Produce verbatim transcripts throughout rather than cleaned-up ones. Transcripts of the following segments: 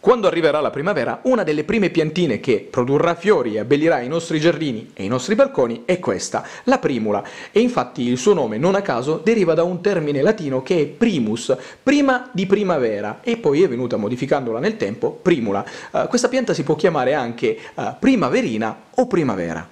Quando arriverà la primavera, una delle prime piantine che produrrà fiori e abbellirà i nostri giardini e i nostri balconi è questa, la primula, e infatti il suo nome non a caso deriva da un termine latino che è primus, prima di primavera, e poi è venuta modificandola nel tempo primula. Uh, questa pianta si può chiamare anche uh, primaverina o primavera.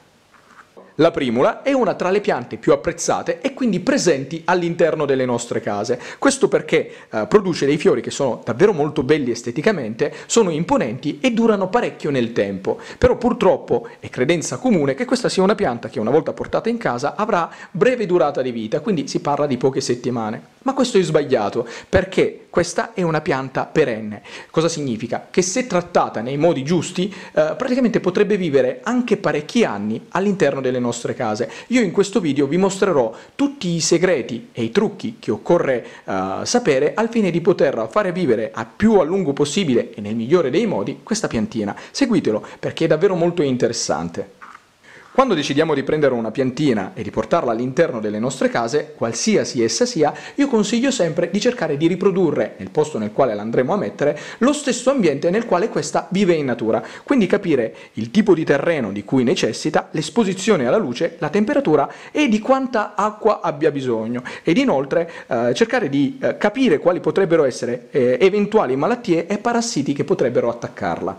La primula è una tra le piante più apprezzate e quindi presenti all'interno delle nostre case. Questo perché eh, produce dei fiori che sono davvero molto belli esteticamente, sono imponenti e durano parecchio nel tempo. Però purtroppo è credenza comune che questa sia una pianta che una volta portata in casa avrà breve durata di vita, quindi si parla di poche settimane. Ma questo è sbagliato, perché questa è una pianta perenne. Cosa significa? Che se trattata nei modi giusti, eh, praticamente potrebbe vivere anche parecchi anni all'interno delle nostre case. Io in questo video vi mostrerò tutti i segreti e i trucchi che occorre eh, sapere al fine di poter fare vivere a più a lungo possibile e nel migliore dei modi questa piantina. Seguitelo perché è davvero molto interessante. Quando decidiamo di prendere una piantina e di portarla all'interno delle nostre case, qualsiasi essa sia, io consiglio sempre di cercare di riprodurre, nel posto nel quale la andremo a mettere, lo stesso ambiente nel quale questa vive in natura. Quindi capire il tipo di terreno di cui necessita, l'esposizione alla luce, la temperatura e di quanta acqua abbia bisogno. Ed inoltre eh, cercare di eh, capire quali potrebbero essere eh, eventuali malattie e parassiti che potrebbero attaccarla.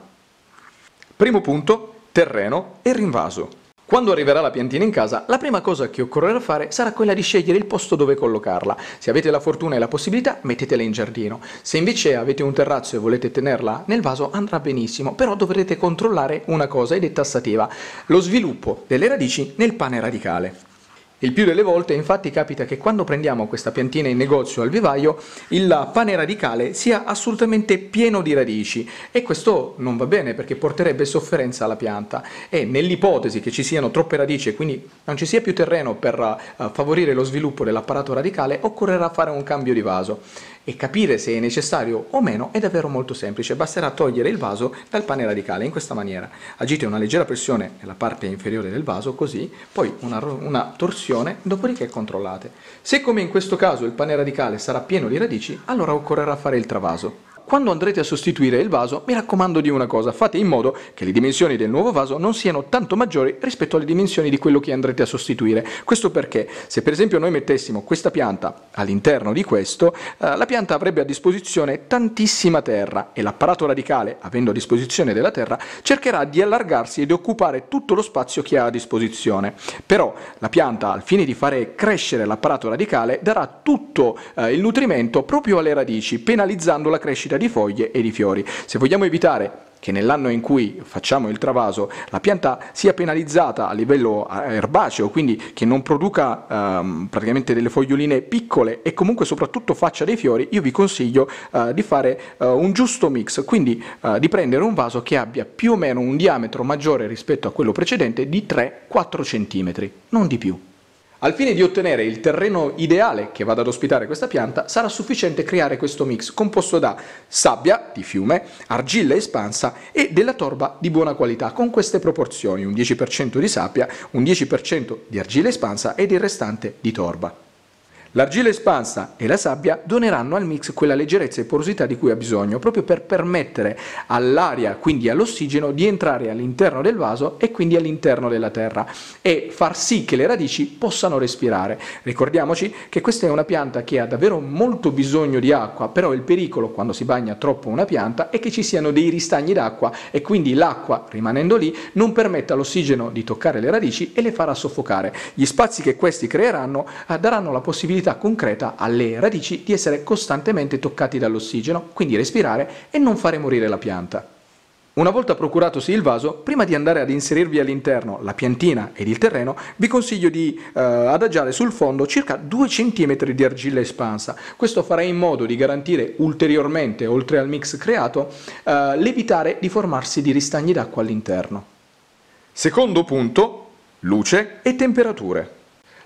Primo punto, terreno e rinvaso. Quando arriverà la piantina in casa, la prima cosa che occorrerà fare sarà quella di scegliere il posto dove collocarla. Se avete la fortuna e la possibilità, mettetela in giardino. Se invece avete un terrazzo e volete tenerla nel vaso, andrà benissimo, però dovrete controllare una cosa ed è tassativa: lo sviluppo delle radici nel pane radicale. Il più delle volte infatti capita che quando prendiamo questa piantina in negozio al vivaio il pane radicale sia assolutamente pieno di radici, e questo non va bene perché porterebbe sofferenza alla pianta, e nell'ipotesi che ci siano troppe radici e quindi non ci sia più terreno per uh, favorire lo sviluppo dell'apparato radicale, occorrerà fare un cambio di vaso. E capire se è necessario o meno è davvero molto semplice, basterà togliere il vaso dal pane radicale in questa maniera. Agite una leggera pressione nella parte inferiore del vaso, così, poi una, una torsione, dopodiché controllate. Se come in questo caso il pane radicale sarà pieno di radici, allora occorrerà fare il travaso. Quando andrete a sostituire il vaso, mi raccomando di una cosa: fate in modo che le dimensioni del nuovo vaso non siano tanto maggiori rispetto alle dimensioni di quello che andrete a sostituire. Questo perché se per esempio noi mettessimo questa pianta all'interno di questo, eh, la pianta avrebbe a disposizione tantissima terra e l'apparato radicale, avendo a disposizione della terra, cercherà di allargarsi e di occupare tutto lo spazio che ha a disposizione. Però la pianta, al fine di fare crescere l'apparato radicale, darà tutto eh, il nutrimento proprio alle radici, penalizzando la crescita di foglie e di fiori. Se vogliamo evitare che nell'anno in cui facciamo il travaso la pianta sia penalizzata a livello erbaceo, quindi che non produca ehm, praticamente delle foglioline piccole e comunque soprattutto faccia dei fiori, io vi consiglio eh, di fare eh, un giusto mix, quindi eh, di prendere un vaso che abbia più o meno un diametro maggiore rispetto a quello precedente di tre quattro centimetri, non di più. Al fine di ottenere il terreno ideale che vada ad ospitare questa pianta, sarà sufficiente creare questo mix composto da sabbia di fiume, argilla espansa e della torba di buona qualità, con queste proporzioni: un dieci per cento di sabbia, un dieci per cento di argilla espansa ed il restante di torba. L'argilla espansa e la sabbia doneranno al mix quella leggerezza e porosità di cui ha bisogno, proprio per permettere all'aria, quindi all'ossigeno, di entrare all'interno del vaso e quindi all'interno della terra e far sì che le radici possano respirare. Ricordiamoci che questa è una pianta che ha davvero molto bisogno di acqua, però il pericolo quando si bagna troppo una pianta è che ci siano dei ristagni d'acqua e quindi l'acqua, rimanendo lì, non permette all'ossigeno di toccare le radici e le farà soffocare. Gli spazi che questi creeranno eh, daranno la possibilità concreta alle radici di essere costantemente toccati dall'ossigeno, quindi respirare e non fare morire la pianta. Una volta procuratosi il vaso, prima di andare ad inserirvi all'interno la piantina ed il terreno, vi consiglio di eh, adagiare sul fondo circa due centimetri di argilla espansa. Questo farà in modo di garantire ulteriormente, oltre al mix creato, eh, l'evitare di formarsi di ristagni d'acqua all'interno. Secondo punto, luce e temperature.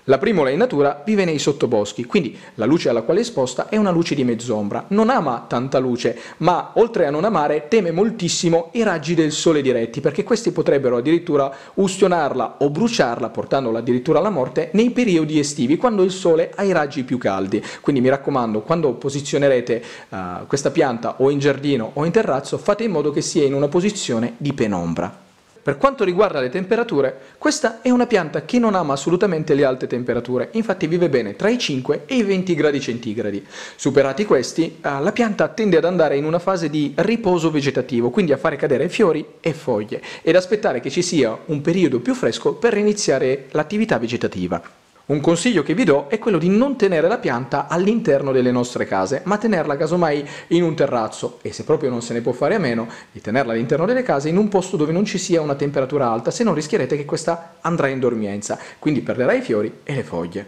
La primula in natura vive nei sottoboschi, quindi la luce alla quale è esposta è una luce di mezz'ombra. Non ama tanta luce, ma oltre a non amare teme moltissimo i raggi del sole diretti, perché questi potrebbero addirittura ustionarla o bruciarla, portandola addirittura alla morte nei periodi estivi, quando il sole ha i raggi più caldi. Quindi mi raccomando, quando posizionerete uh, questa pianta o in giardino o in terrazzo, fate in modo che sia in una posizione di penombra. Per quanto riguarda le temperature, questa è una pianta che non ama assolutamente le alte temperature, infatti vive bene tra i cinque e i venti gradi centigradi. Superati questi, la pianta tende ad andare in una fase di riposo vegetativo, quindi a fare cadere fiori e foglie, ed aspettare che ci sia un periodo più fresco per iniziare l'attività vegetativa. Un consiglio che vi do è quello di non tenere la pianta all'interno delle nostre case, ma tenerla casomai in un terrazzo, e se proprio non se ne può fare a meno, di tenerla all'interno delle case in un posto dove non ci sia una temperatura alta, se no rischierete che questa andrà in dormienza, quindi perderà i fiori e le foglie.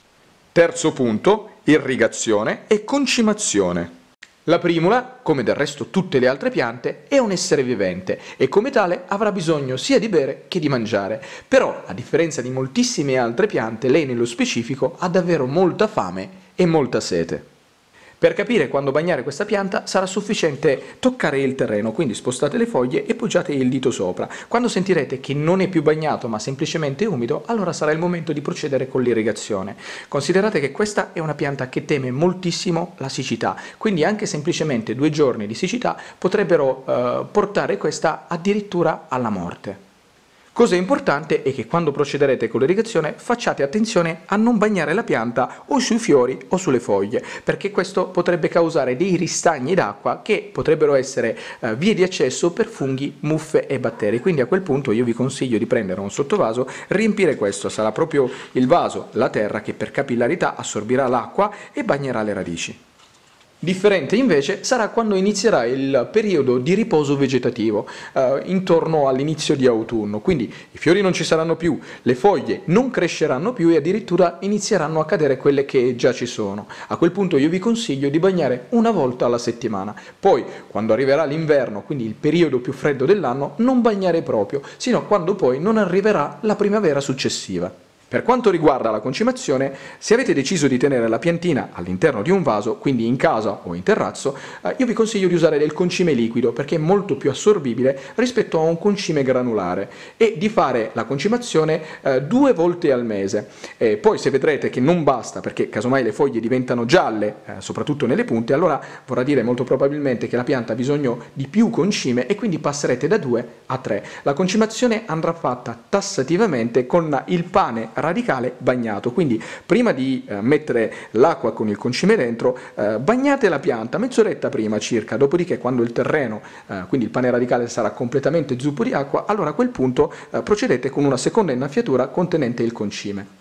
Terzo punto, irrigazione e concimazione. La primula, come del resto tutte le altre piante, è un essere vivente e come tale avrà bisogno sia di bere che di mangiare. Però, a differenza di moltissime altre piante, lei nello specifico ha davvero molta fame e molta sete. Per capire quando bagnare questa pianta sarà sufficiente toccare il terreno, quindi spostate le foglie e poggiate il dito sopra. Quando sentirete che non è più bagnato ma semplicemente umido, allora sarà il momento di procedere con l'irrigazione. Considerate che questa è una pianta che teme moltissimo la siccità, quindi anche semplicemente due giorni di siccità potrebbero eh, portare questa addirittura alla morte. Cosa importante è che quando procederete con l'irrigazione facciate attenzione a non bagnare la pianta o sui fiori o sulle foglie, perché questo potrebbe causare dei ristagni d'acqua che potrebbero essere eh, vie di accesso per funghi, muffe e batteri. Quindi a quel punto io vi consiglio di prendere un sottovaso, riempire questo, sarà proprio il vaso, la terra, che per capillarità assorbirà l'acqua e bagnerà le radici. Differente invece sarà quando inizierà il periodo di riposo vegetativo, eh, intorno all'inizio di autunno, quindi i fiori non ci saranno più, le foglie non cresceranno più e addirittura inizieranno a cadere quelle che già ci sono. A quel punto io vi consiglio di bagnare una volta alla settimana. Poi, quando arriverà l'inverno, quindi il periodo più freddo dell'anno, non bagnare proprio, sino quando poi non arriverà la primavera successiva. Per quanto riguarda la concimazione, se avete deciso di tenere la piantina all'interno di un vaso, quindi in casa o in terrazzo, eh, io vi consiglio di usare del concime liquido perché è molto più assorbibile rispetto a un concime granulare, e di fare la concimazione eh, due volte al mese. E poi se vedrete che non basta perché casomai le foglie diventano gialle, eh, soprattutto nelle punte, allora vorrà dire molto probabilmente che la pianta ha bisogno di più concime e quindi passerete da due a tre. La concimazione andrà fatta tassativamente con il pane radicale bagnato, quindi prima di eh, mettere l'acqua con il concime dentro, eh, bagnate la pianta mezz'oretta prima circa, dopodiché quando il terreno, eh, quindi il pane radicale, sarà completamente zuppo di acqua, allora a quel punto eh, procedete con una seconda innaffiatura contenente il concime.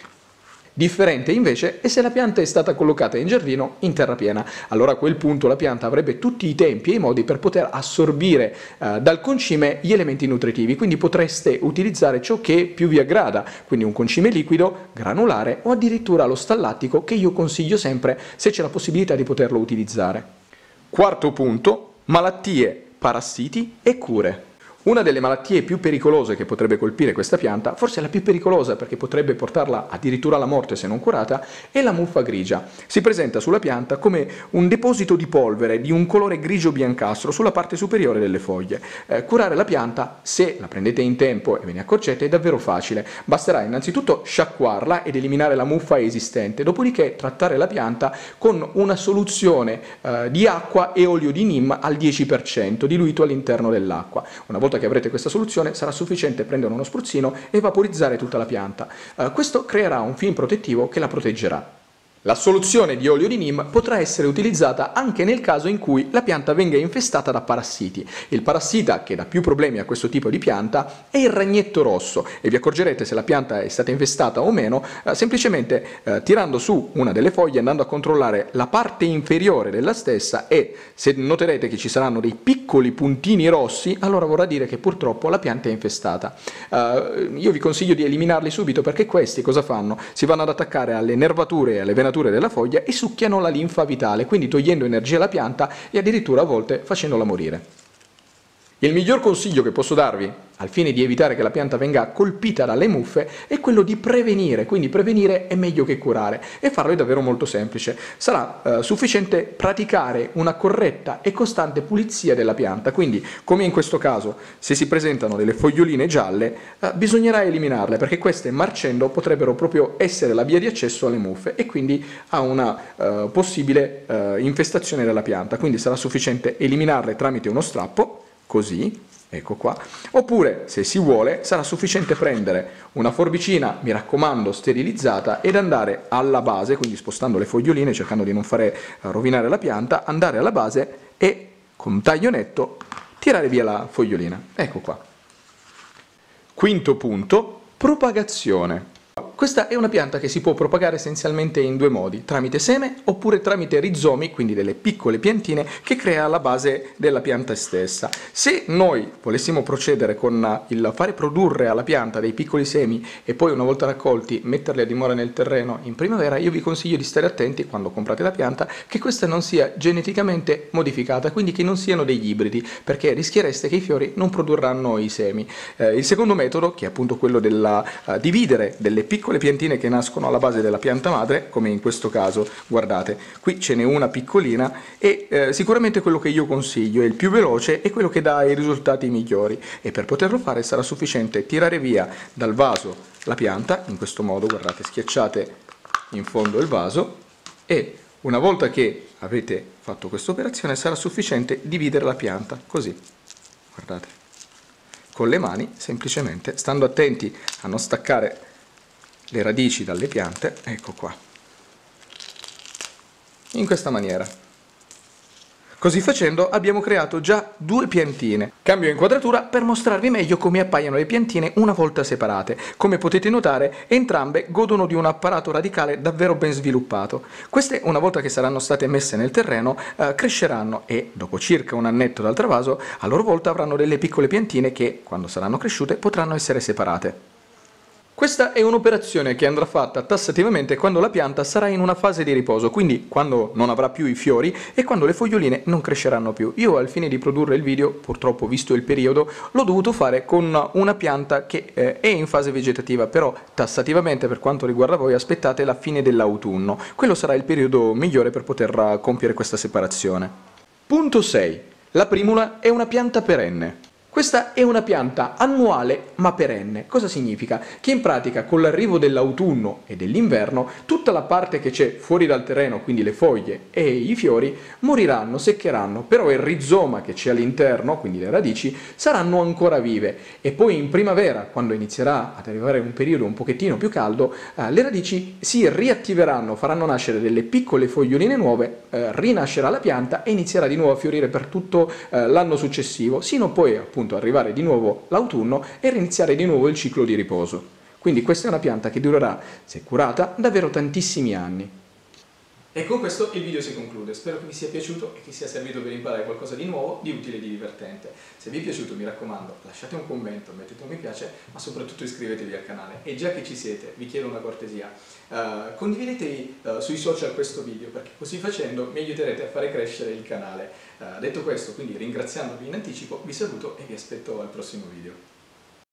Differente invece è se la pianta è stata collocata in giardino in terra piena, allora a quel punto la pianta avrebbe tutti i tempi e i modi per poter assorbire eh, dal concime gli elementi nutritivi, quindi potreste utilizzare ciò che più vi aggrada, quindi un concime liquido, granulare o addirittura lo stallattico, che io consiglio sempre se c'è la possibilità di poterlo utilizzare. Quarto punto, malattie, parassiti e cure. Una delle malattie più pericolose che potrebbe colpire questa pianta, forse la più pericolosa perché potrebbe portarla addirittura alla morte se non curata, è la muffa grigia. Si presenta sulla pianta come un deposito di polvere di un colore grigio-biancastro sulla parte superiore delle foglie. Eh, curare la pianta, se la prendete in tempo e ve ne accorgete, è davvero facile. Basterà innanzitutto sciacquarla ed eliminare la muffa esistente, dopodiché trattare la pianta con una soluzione eh, di acqua e olio di neem al dieci per cento diluito all'interno dell'acqua. Una volta che avrete questa soluzione sarà sufficiente prendere uno spruzzino e vaporizzare tutta la pianta. Uh, questo creerà un film protettivo che la proteggerà. La soluzione di olio di neem potrà essere utilizzata anche nel caso in cui la pianta venga infestata da parassiti. Il parassita che dà più problemi a questo tipo di pianta è il ragnetto rosso, e vi accorgerete se la pianta è stata infestata o meno eh, semplicemente eh, tirando su una delle foglie, andando a controllare la parte inferiore della stessa, e se noterete che ci saranno dei piccoli puntini rossi, allora vorrà dire che purtroppo la pianta è infestata. Uh, io vi consiglio di eliminarli subito, perché questi cosa fanno? Si vanno ad attaccare alle nervature e alle venature della foglia e succhiano la linfa vitale, quindi togliendo energia alla pianta e addirittura a volte facendola morire. Il miglior consiglio che posso darvi, al fine di evitare che la pianta venga colpita dalle muffe, è quello di prevenire, quindi prevenire è meglio che curare, e farlo è davvero molto semplice. Sarà eh, sufficiente praticare una corretta e costante pulizia della pianta, quindi come in questo caso, se si presentano delle foglioline gialle, eh, bisognerà eliminarle, perché queste marcendo potrebbero proprio essere la via di accesso alle muffe e quindi a una eh, possibile eh, infestazione della pianta, quindi sarà sufficiente eliminarle tramite uno strappo, così, ecco qua, oppure se si vuole sarà sufficiente prendere una forbicina, mi raccomando sterilizzata, ed andare alla base, quindi spostando le foglioline, cercando di non fare rovinare la pianta, andare alla base e con un taglio netto tirare via la fogliolina, ecco qua. Quinto punto, propagazione. Questa è una pianta che si può propagare essenzialmente in due modi, tramite seme oppure tramite rizomi, quindi delle piccole piantine che crea alla base della pianta stessa. Se noi volessimo procedere con il fare produrre alla pianta dei piccoli semi e poi una volta raccolti metterli a dimora nel terreno in primavera, io vi consiglio di stare attenti quando comprate la pianta che questa non sia geneticamente modificata, quindi che non siano degli ibridi, perché rischiereste che i fiori non produrranno i semi. Eh, il secondo metodo, che è appunto quello della uh, dividere delle piccole piantine che nascono alla base della pianta madre, come in questo caso, guardate, qui ce n'è una piccolina e eh, sicuramente quello che io consiglio è il più veloce e quello che dà i risultati migliori, e per poterlo fare sarà sufficiente tirare via dal vaso la pianta, in questo modo, guardate, schiacciate in fondo il vaso e una volta che avete fatto questa operazione sarà sufficiente dividere la pianta, così, guardate, con le mani semplicemente, stando attenti a non staccare le radici dalle piante, ecco qua, in questa maniera. Così facendo abbiamo creato già due piantine. Cambio inquadratura per mostrarvi meglio come appaiono le piantine una volta separate. Come potete notare, entrambe godono di un apparato radicale davvero ben sviluppato. Queste, una volta che saranno state messe nel terreno, eh, cresceranno e, dopo circa un annetto dal travaso, a loro volta avranno delle piccole piantine che, quando saranno cresciute, potranno essere separate. Questa è un'operazione che andrà fatta tassativamente quando la pianta sarà in una fase di riposo, quindi quando non avrà più i fiori e quando le foglioline non cresceranno più. Io, al fine di produrre il video, purtroppo visto il periodo, l'ho dovuto fare con una pianta che eh, è in fase vegetativa, però tassativamente, per quanto riguarda voi, aspettate la fine dell'autunno. Quello sarà il periodo migliore per poter compiere questa separazione. Punto sei. La primula è una pianta perenne. Questa è una pianta annuale ma perenne. Cosa significa? Che in pratica con l'arrivo dell'autunno e dell'inverno tutta la parte che c'è fuori dal terreno, quindi le foglie e i fiori, moriranno, seccheranno, però il rizoma che c'è all'interno, quindi le radici, saranno ancora vive, e poi in primavera, quando inizierà ad arrivare un periodo un pochettino più caldo, eh, le radici si riattiveranno, faranno nascere delle piccole foglioline nuove, eh, rinascerà la pianta e inizierà di nuovo a fiorire per tutto eh, l'anno successivo, sino poi appunto arrivare di nuovo l'autunno e riniziare di nuovo il ciclo di riposo. Quindi questa è una pianta che durerà, se curata, davvero tantissimi anni. E con questo il video si conclude. Spero che vi sia piaciuto e che sia servito per imparare qualcosa di nuovo, di utile e di divertente. Se vi è piaciuto, mi raccomando, lasciate un commento, mettete un mi piace, ma soprattutto iscrivetevi al canale. E già che ci siete, vi chiedo una cortesia, uh, condividetevi uh, sui social questo video, perché così facendo mi aiuterete a fare crescere il canale. Uh, detto questo, quindi ringraziandovi in anticipo, vi saluto e vi aspetto al prossimo video.